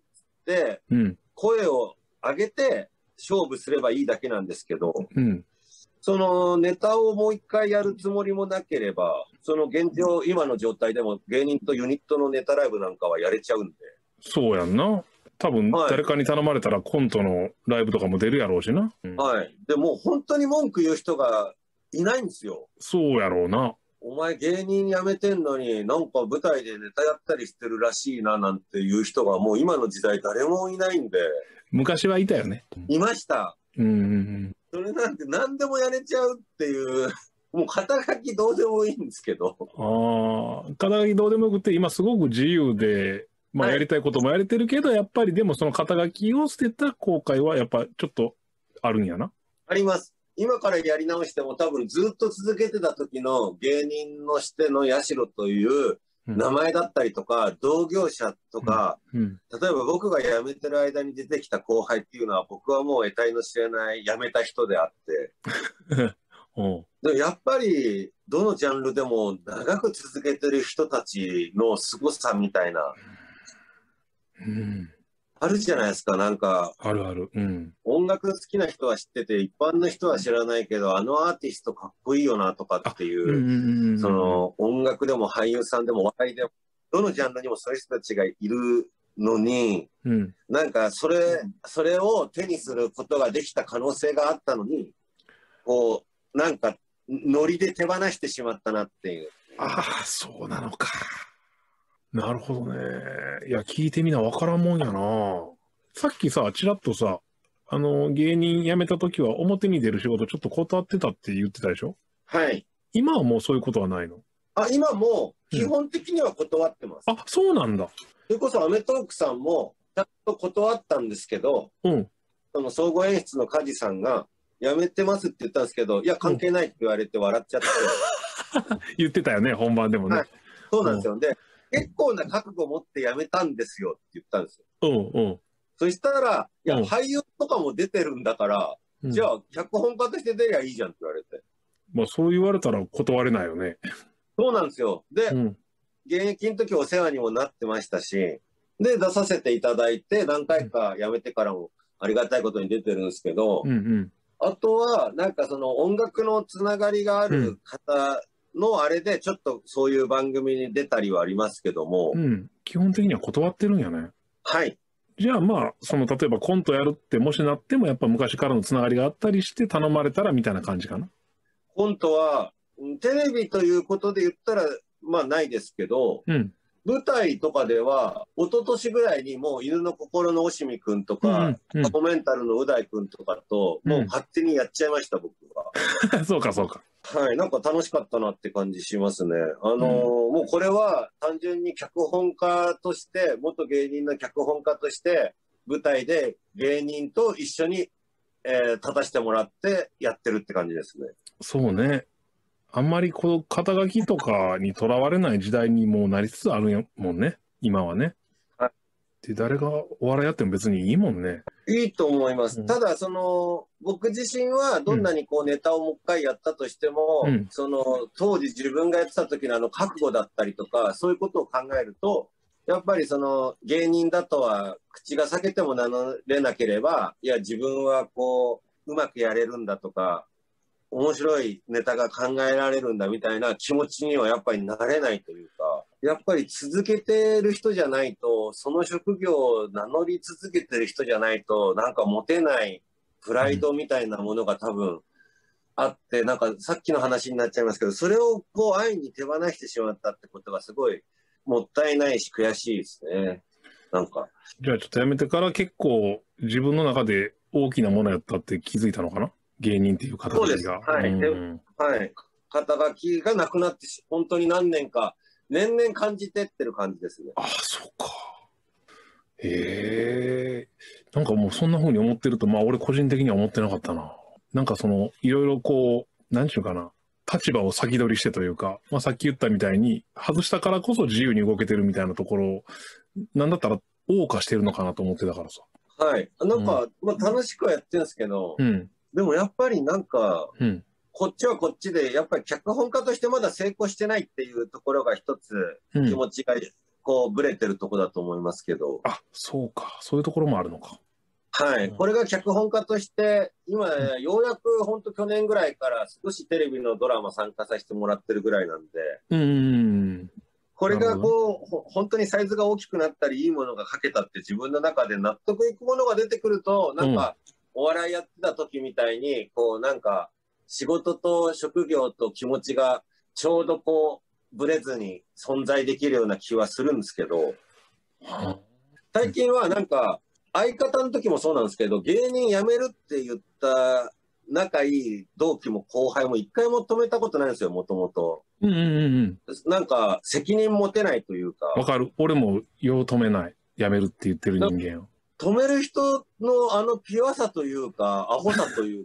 声を上げて勝負すればいいだけなんですけど、 うん、 そのネタをもう一回やるつもりもなければ、その現状、今の状態でも芸人とユニットのネタライブなんかはやれちゃうんで。 そうやんな。多分誰かに頼まれたらコントのライブとかも出るやろうしな。 うん、はい。でも本当に文句言う人がいないんですよ。 そうやろうな。 お前芸人辞めてんのになんか舞台でネタやったりしてるらしいななんていう人がもう今の時代誰もいないんで。 昔はいたよね。 いました。 うんうんうん。 それなんて何でもやれちゃうっていう、もう肩書きどうでもいいんですけど。 ああ、肩書きどうでもよくて今すごく自由で、まあやりたいこともやれてるけど、はい、やっぱりでもその肩書きを捨てた後悔はやっぱちょっとあるんやな。 あります。 今からやり直しても多分ずっと続けてた時の芸人のしての八代という名前だったりとか、うん、同業者とか、うんうん、例えば僕が辞めてる間に出てきた後輩っていうのは僕はもう得体の知れない辞めた人であってでやっぱりどのジャンルでも長く続けてる人たちの凄さみたいな、うん、あるじゃないですか。なんかあるある、うん、 音楽好きな人は知ってて一般の人は知らないけどあのアーティストかっこいいよなとかっていうその音楽でも俳優さんでもお笑いでもどのジャンルにもそういう人たちがいるのに、うん、なんかそれそれを手にすることができた可能性があったのにこうなんかノリで手放してしまったなっていう。 ああそうなのか。なるほどね。いや聞いてみな分からんもんやな。さっきさちらっとさあの芸人辞めた時は表に出る仕事ちょっと断ってたって言ってたでしょ。 はい。 今はもうそういうことはないの？ あ今も基本的には断ってます。 うん、あそうなんだ。 それこそアメトーークさんもちゃんと断ったんですけど、うん、その総合演出の梶さんが辞めてますって言ったんですけど、いや関係ないって言われて笑っちゃって。 うん、言ってたよね本番でもね。はい、 そうなんですよ。うん、で結構な覚悟を持って辞めたんですよって言ったんですよ。うんうん。そしたらいや、うん、俳優とかも出てるんだから、うん、じゃあ脚本家として出りゃいいじゃんって言われて。 まあそう言われたら断れないよね。 そうなんですよ。で、うん、現役の時お世話にもなってましたし、で、出させていただいて、何回か辞めてからもありがたいことに出てるんですけど、うんうん、あとは、なんかその音楽のつながりがある方のあれで、ちょっとそういう番組に出たりはありますけども、 うん、基本的には断ってるんやね。 はい。 じゃあまあ、その例えばコントやるってもしなっても、やっぱ昔からのつながりがあったりして頼まれたらみたいな感じかな。 コントは、テレビということで言ったら、まあないですけど、うん、舞台とかでは一昨年ぐらいにもう犬の心のおしみくんとか、うんうん、カモメンタルのう大くんとかともう勝手にやっちゃいました、うん、僕は。そうかそうか。 はい、なんか楽しかったなって感じしますね。あのーうん、もうこれは単純に脚本家として元芸人の脚本家として舞台で芸人と一緒に、えー、立たせてもらってやってるって感じですね。 そうね。あんまりこの肩書きとかにとらわれない時代にもうなりつつあるんもんね、今はね。はい。で、誰がお笑いやっても別にいいもんね。 いいと思います。うん、ただ、その、僕自身はどんなにこうネタをもう一回やったとしても、うん、その、当時自分がやってた時のあの覚悟だったりとか、そういうことを考えると、やっぱりその芸人だとは口が裂けても名乗れなければ、いや、自分はこう、うまくやれるんだとか、面白いネタが考えられるんだみたいな気持ちにはやっぱりなれないというか、やっぱり続けてる人じゃないと、その職業を名乗り続けてる人じゃないと、なんか持てないプライドみたいなものが多分あって、なんかさっきの話になっちゃいますけど、それをこう愛に手放してしまったってことがすごいもったいないし悔しいですね。なんか。 じゃあちょっとやめてから結構自分の中で大きなものやったって気づいたのかな？芸人っていう肩書きが。 はい、うん、はい。肩書きがなくなって、本当に何年か、年々感じてってる感じですね。 ああ、そうか。へえ。なんかもうそんな風に思ってると、まあ俺個人的には思ってなかったな。なんかその、いろいろこう、なんちゅうかな。立場を先取りしてというか、まあさっき言ったみたいに、外したからこそ自由に動けてるみたいなところを、なんだったら謳歌してるのかなと思ってたからさ。 はい。なんか、うん、まあ楽しくはやってるんですけど、うん。でもやっぱりなんか、うん、こっちはこっちで、やっぱり脚本家としてまだ成功してないっていうところが一つ気持ちがこうブレてるところだと思いますけど。 うん、あ、そうか。そういうところもあるのか。 はい。うん、これが脚本家として、今、うん、ようやく本当去年ぐらいから少しテレビのドラマ参加させてもらってるぐらいなんで、うん。これがこう、本当にサイズが大きくなったり、いいものが書けたって自分の中で納得いくものが出てくると、なんか、うんお笑いやってた時みたいに、こうなんか仕事と職業と気持ちがちょうどこうブレずに存在できるような気はするんですけど、最近はなんか相方の時もそうなんですけど、芸人辞めるって言った仲いい同期も後輩も一回も止めたことないんですよ、もともと。うんうんうん。なんか責任持てないというか。 わかる。俺もよう止めない。辞めるって言ってる人間を。 止める人のあのピュアさというか、アホさというか、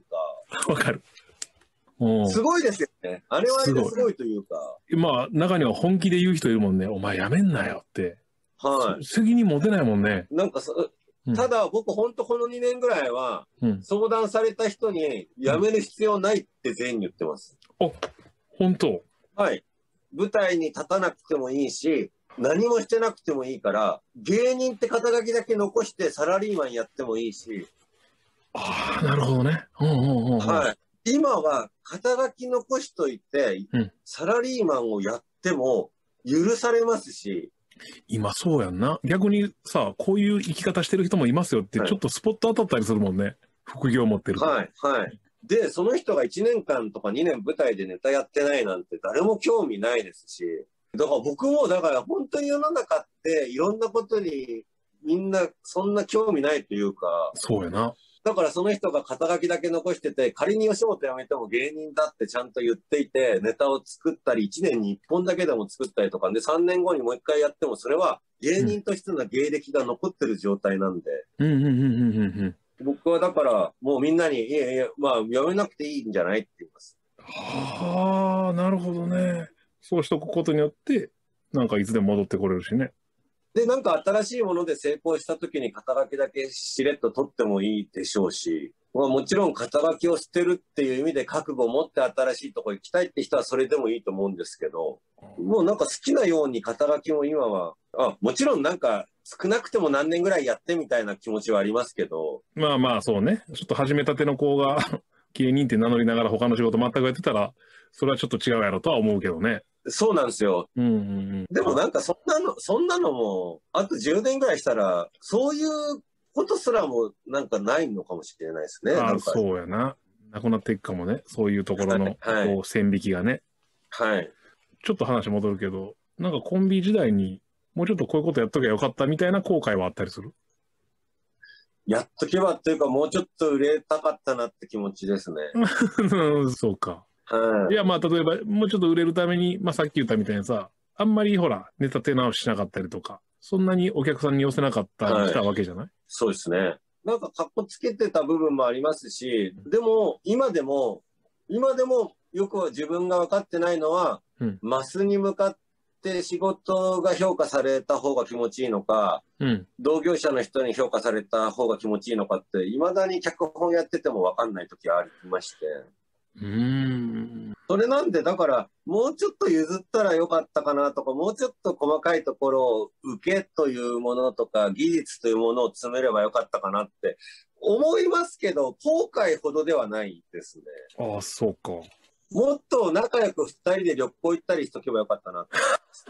わかる。うん。 すごいですよね。あれはあれですすごい。 ごいというか。 まあ、中には本気で言う人いるもんね。お前やめんなよって。 は責任持てないもんね。 い。なんかそ、 うん。 ただ僕本当このにねんぐらいは、 うん。 相談された人に辞うん。 める必要ないって全員言ってます。 あ、本当。 はい。舞台に立たなくてもいいし、何もしてなくてもいいから、芸人って肩書きだけ残してサラリーマンやってもいいし、 ああ、なるほどね。うんうんうんうん。 はい。今は肩書き残しといて、 うん。 サラリーマンをやっても許されますし、 今そうやんな。逆にさ、こういう生き方してる人もいますよって、 はい。 ちょっとスポット当たったりするもんね。副業持ってると。 はい。はい。で、その人がいちねんかんとかにねん舞台でネタやってないなんて誰も興味ないですし、だから僕も、だから本当に世の中っていろんなことにみんなそんな興味ないというか、 そうやな。 だからその人が肩書きだけ残してて、仮に吉本辞めても芸人だってちゃんと言っていて、ネタを作ったり、いちねんにいっぽんだけでも作ったりとか、で、さんねんごにもう一回やっても、それは芸うん。 人としての芸歴が残ってる状態なんで、 うんうんうんうんうんうん。 僕はだから、もうみんなに、いやいや、まあ、辞めなくていいんじゃないって言います。 はあ、なるほどね。そうしとくことによって、なんかいつでも戻ってこれるしね。 で、なんか新しいもので成功した時に肩書きだけしれっと取ってもいいでしょうし、まあ、もちろん肩書きを捨てるっていう意味で覚悟を持って新しいところ行きたいって人はそれでもいいと思うんですけど、もうなんか好きなように肩書きも今は、あ、もちろんなんか少なくても何年ぐらいやってみたいな気持ちはありますけど、 まあまあ、そうね。ちょっと始めたての子が芸人って名乗りながら他の仕事全くやってたら、それはちょっと違うやろとは思うけどね。 そうなんですよ。 うんうんうん。 でもなんかそんなの、そんなのも、あとじゅうねんぐらいしたら、そういうことすらもなんかないのかもしれないですね。 ああ、 なんか、 そうやな。なくなっていくかもね。そういうところはい、 の、 はい、 こう、線引きがね。 はい。 ちょっと話戻るけど、なんかコンビ時代にもうちょっとこういうことやっときゃよかったみたいな後悔はあったりする？ やっとけばっていうか、もうちょっと売れたかったなって気持ちですね。 そうか。いはや、まあ、例えば、もうちょっと売れるために、まあ、さっき言ったみたいにさ、あんまりほら、ネタ手直ししなかったりとか、そんなにお客さんに寄せなかっい。 たりしたはい。 わけじゃない？ そうですね。なんか、かっこつけてた部分もありますし、でも、今でも、今でも、よく自分が分かってないのは、 うん。 マスに向かって仕事が評価された方が気持ちいいのか、 うん。 同業者の人に評価された方が気持ちいいのかって、未だに脚本やってても分かんない時がありまして。 うーん。 それなんで、だから、もうちょっと譲ったらよかったかなとか、もうちょっと細かいところを、受けというものとか、技術というものを詰めればよかったかなって思いますけど、後悔ほどではないですね。 ああ、そうか。 もっと仲良く二人で旅行行ったりしとけばよかったなと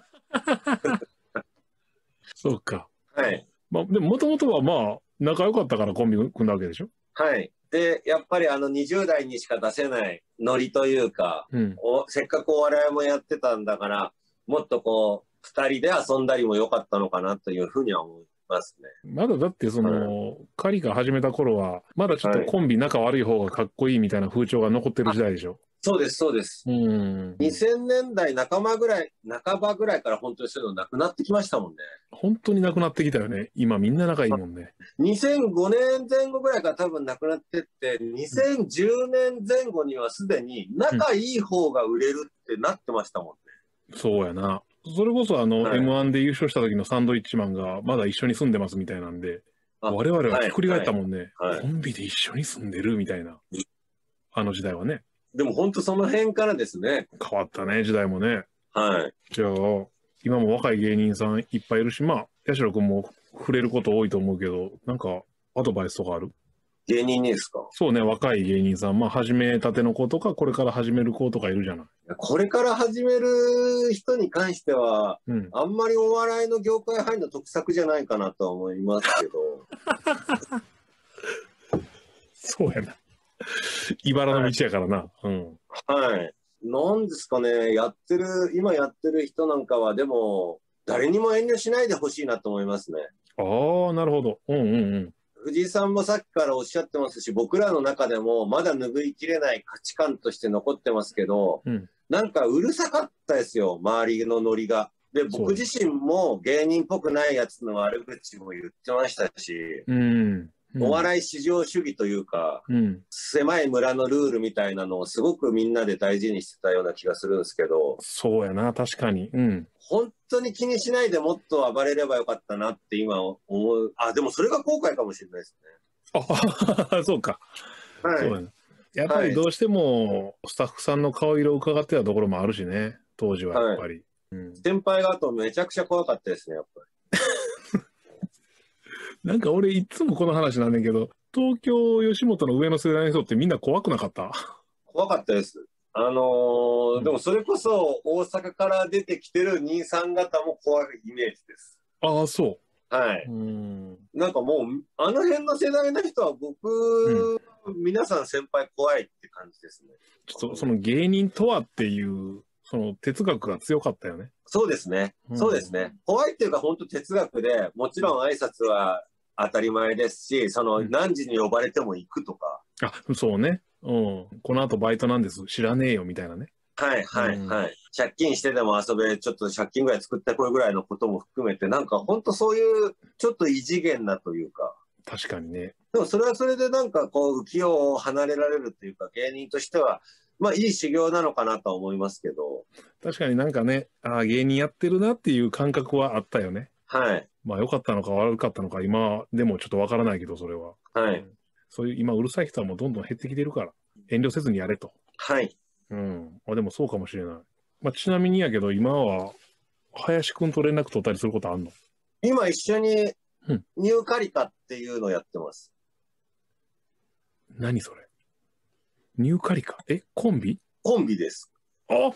そうか。 思います。はい。 まあ、でも、もともとはまあ、仲良かったからコンビ組んだわけでしょ？ はい。で、やっぱりあのにじゅう代にしか出せないノリというか、 うん。 おせっかくお笑いもやってたんだから、もっとこう、二人で遊んだりもよかったのかなというふうには思いますね。 まだだってそはい。 の、カリカ始めた頃は、まだちょっとはい。 コンビ仲悪い方がかっこいいみたいな風潮が残ってる時あ、 代でしょ？ そうです、そうです。 うん。 にせんねんだい半ばぐらい、半ばぐらいから本当にそういうのなくなってきましたもんね。 本当になくなってきたよね。今みんな仲いいもんね。 にせんごねんぜん後ぐらいから多分なくなってって、 うん。 にせんじゅうねんぜん後にはすでにうん。 仲いい方が売れるってなってましたもんそうやな。それこそあの、 ね。はい。 エムワン で優勝した時のサンドイッチマンがまだ一緒に住んでますみたいなんで、 あ、 我々はひはい、 っくり返っはい、 たもんね。 はい。 コンビで一緒に住んでるみたいな。あの時代はね。 でも本当その辺からですね。 変わったね、時代もね。 はい。 じゃあ、今も若い芸人さんいっぱいいるし、まあ、八代くんも触れること多いと思うけど、なんか、アドバイスとかある？ 芸人にですか？ そうね、若い芸人さん、まあ、始めたての子とか、これから始める子とかいるじゃない。 これから始める人に関しては、 うん。 あんまりお笑いの業界入るの得策じゃないかなとは思いますけど。 そうやな。茨のはい。 道やからな。うん。 はい。なんですかね、やってる、今やってる人なんかは、でも、誰にも遠慮しないでほしいなと思いますね。 ああ、なるほど。うんうんうん。 藤井さんもさっきからおっしゃってますし、僕らの中でもまだ拭いきれない価値観として残ってますけど、 うん。 なんかうるさかったですよ、周りのノリが。で、僕そう。 自身も芸人っぽくないやつの悪口も言ってましたし、 うん。うんお笑い至上主義というか、 うん、 狭い村のルールみたいなのをすごくみんなで大事にしてたような気がするんですけど、 そうやな、確かに。うん。 本当に気にしないでもっと暴れればよかったなって今思う。あ、でもそれが後悔かもしれないですね。 あ、そうか。 はい。 そうやな。やっぱりどうしてもスタッフさんの顔色を伺ってたところもあるしね、当時はやっぱり。はい、 うん、先輩があとめちゃくちゃ怖かったですね、やっぱり。 なんか俺いつもこの話なんだけど、東京吉本の上の世代の人ってみんな怖くなかった？ 怖かったです。あのーうん、でもそれこそ大阪から出てきてる兄さん方も怖いイメージです。 ああ、そう。 はい。うん、なんかもう、あの辺の世代の人は僕、うん、皆さん先輩怖いって感じですね。 ちょっとその芸人とはっていう、その哲学が強かったよね。 そうですね。うん、そうですね。怖いっていうか本当哲学で、もちろん挨拶は当たり前ですし、その何時に呼ばれても行くとか。 あ、そうね。うん。この後バイトなんです。知らねえよみたいなね。 はいはいはい。うん、借金してでも遊べ、ちょっと借金ぐらい作ってこれぐらいのことも含めて、なんか本当そういうちょっと異次元なというか。 確かにね。 でもそれはそれでなんかこう浮世を離れられるというか、芸人としては、まあいい修行なのかなとは思いますけど。 確かになんかね、ああ、芸人やってるなっていう感覚はあったよね。 はい。 まあ良かったのか悪かったのか、今でもちょっとわからないけど、それは。 はい。うん、 そういう今うるさい人はもうどんどん減ってきてるから、遠慮せずにやれと。 はい。 うん。あ、でもそうかもしれない。まあちなみにやけど、今は、林くんと連絡取ったりすることあんの？ 今一緒にニューカリカっていうのをやってます。 うん、何それ？ニューカリカ？え、コンビ？ コンビです。 あ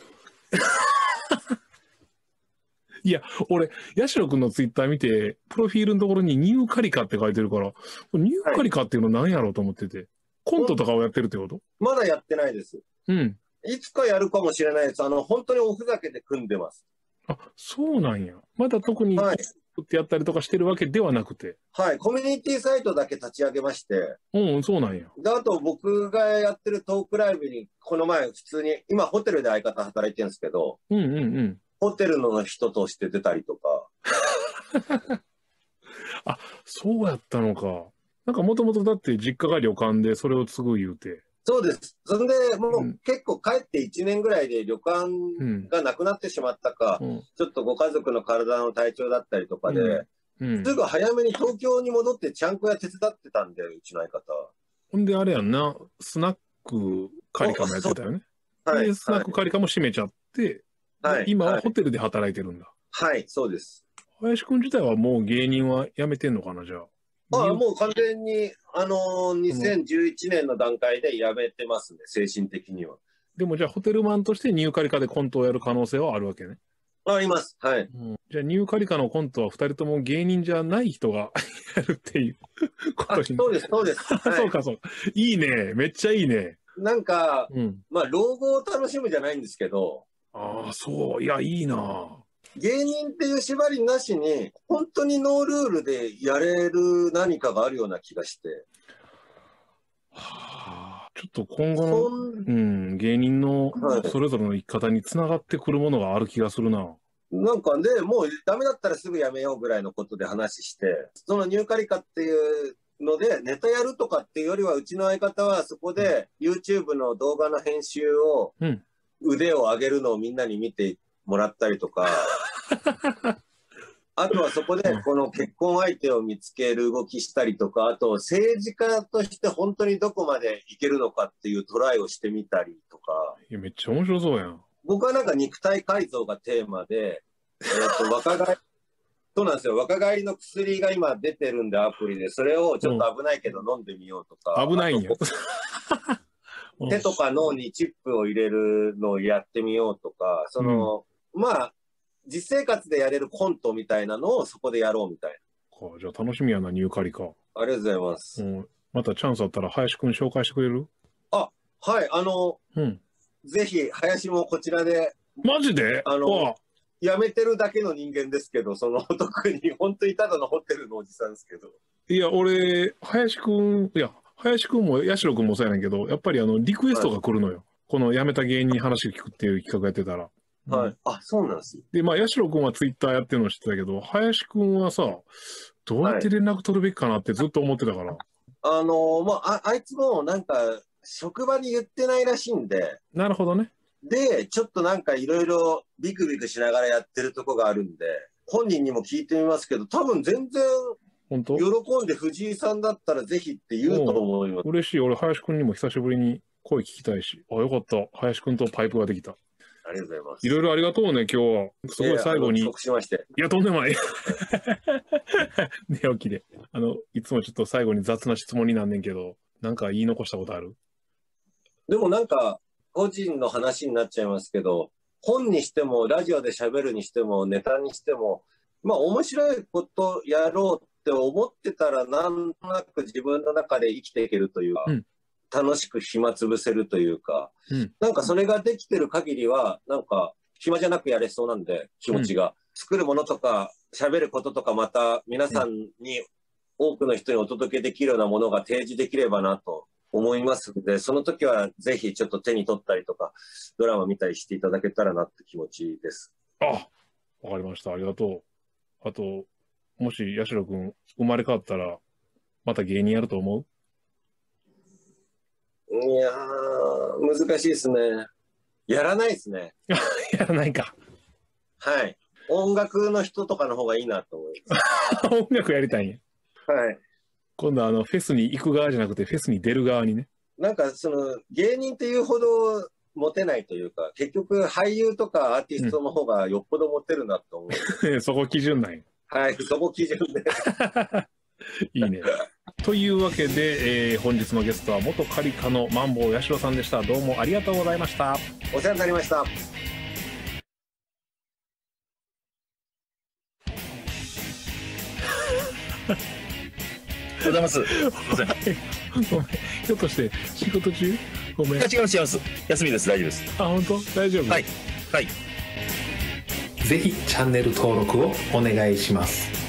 いや、俺、ヤシロ君のツイッター見て、プロフィールのところにニューカリカって書いてるから、ニューカリカっていうの何やろうと思ってて、はい、コントとかをやってるってこと？ まだやってないです。 うん。 いつかやるかもしれないです。あの、本当におふざけで組んでます。 あ、そうなんや。まだ特に、はい、ってやったりとかしてるわけではなくて。 はい。コミュニティサイトだけ立ち上げまして。 うん、そうなんや。 で、あと僕がやってるトークライブに、この前普通に、今ホテルで相方働いてるんですけど、 うんうんうん。 ホテルの人として出たりとか。 あ、そうやったのか。なんかもともとだって実家が旅館でそれを継ぐ言うて。 そうです。そんで、もう結構帰っていちねんぐらいで旅館がなくなってしまったか、うん、ちょっとご家族の体の体調だったりとかで、うんうん、すぐ早めに東京に戻ってちゃんこ屋手伝ってたんで、うちの相方。 ほんであれやんな、スナックカリカもやってたよね。はい。で、スナックカリカも閉めちゃって、はい、今はホテルで働いてるんだ。 はい、はい、そうです。 林くん自体はもう芸人は辞めてんのかな、じゃあ。 ああ、もう完全に、あのー、にせんじゅういちねんの段階で辞めてますね、精神的には。 でもじゃあ、ホテルマンとしてニューカリカでコントをやる可能性はあるわけね。 あります。はい。 うん、じゃあ、ニューカリカのコントはふたりとも芸人じゃない人がやるっていうことに。 そうです、そうです。 はい、そうか、そう。いいね。めっちゃいいね。 なんか、うん、まあ、老後を楽しむじゃないんですけど。 ああ、そう。いや、いいな。 芸人っていう縛りなしに、本当にノールールでやれる何かがあるような気がして。 はあ、ちょっと今後の、うん、芸人のそれぞれの生き方につながってくるものがある気がするな。 なんかね、もうダメだったらすぐやめようぐらいのことで話して、そのニューカリカっていうので、ネタやるとかっていうよりは、うちの相方はそこで YouTube の動画の編集を、腕を上げるのをみんなに見てもらったりとか、あとはそこでこの結婚相手を見つける動きしたりとか、あと政治家として本当にどこまでいけるのかっていうトライをしてみたりとか。 いや、めっちゃ面白そうやん。 僕はなんか肉体改造がテーマで、えー、と若返り、そうなんですよ。若返りの薬が今出てるんで、アプリで。それをちょっと危ないけど飲んでみようとか。 うん、危ないんや。 手とか脳にチップを入れるのをやってみようとか、その、うん、まあ、実生活でやれるコントみたいなのをそこでやろうみたいな。かじゃあ楽しみやな、ニューカリカ。 ありがとうございます。 うん、またチャンスあったら林くん紹介してくれる？ あ、はい、あの、うん、ぜひ林もこちらで。 マジで？ あの、辞めてるだけの人間ですけど、その特に本当にただのホテルのおじさんですけど。 いや、俺、林くん、いや、林くんも八代くんもそうやねんけど、やっぱりあの、リクエストが来るのよ。はい、この辞めた芸人に話聞くっていう企画やってたら。 はい。うん、あ、そうなんですよ。 で、まあ、八代くんはツイッターやってるの知ってたけど、林くんはさ、どうやって連絡取るべきかなってずっと思ってたから。はい、 あのまあ、あ、あいつもなんか、職場に言ってないらしいんで、 なるほどね。 で、ちょっとなんかいろいろビクビクしながらやってるとこがあるんで、本人にも聞いてみますけど、多分全然本当喜んで藤井さんだったらぜひって言うと思います。 嬉しい。俺、林くんにも久しぶりに声聞きたいし。あ、よかった。林くんとパイプができた。 ありがとうございます。 いろいろありがとうね、今日は。すごい最後に。 いや、遅刻しまして。 いや、とんでもない。寝起きで。あの、いつもちょっと最後に雑な質問になんねんけど、なんか言い残したことある？ でもなんか、個人の話になっちゃいますけど、本にしても、ラジオで喋るにしても、ネタにしても、まあ、面白いことやろうって思ってたら、なんとなく自分の中で生きていけるというか、うん、楽しく暇つぶせるというか、うん、なんかそれができてる限りは、なんか暇じゃなくやれそうなんで、気持ちが。うん、作るものとか、喋ることとか、また皆さんに、多くの人にお届けできるようなものが提示できればなと思いますので、その時はぜひちょっと手に取ったりとか、ドラマ見たりしていただけたらなって気持ちです。 あ、わかりました。ありがとう。あと、もし八代くん生まれ変わったら、また芸人やると思う？いやー、難しいですね。やらないですね。 やらないか。 はい。音楽の人とかの方がいいなと思います。 音楽やりたいんや。 はい。 今度はあのフェスに行く側じゃなくてフェスに出る側にね。 なんかその芸人っていうほどモテないというか、結局俳優とかアーティストの方がよっぽどモテるなと思う。 うん、そこ基準なんや。 はい、そこ基準で。 いいね。というわけで、えー、本日のゲストは元カリカのマンボウ八代さんでした。どうもありがとうございました。 お世話になりました。 おはようございます。すいません。 ごめん。ひょっとして仕事中？ごめん。 違います、違います。休みです。大丈夫です。 あ、本当？大丈夫？ はい。はい。 ぜひチャンネル登録をお願いします。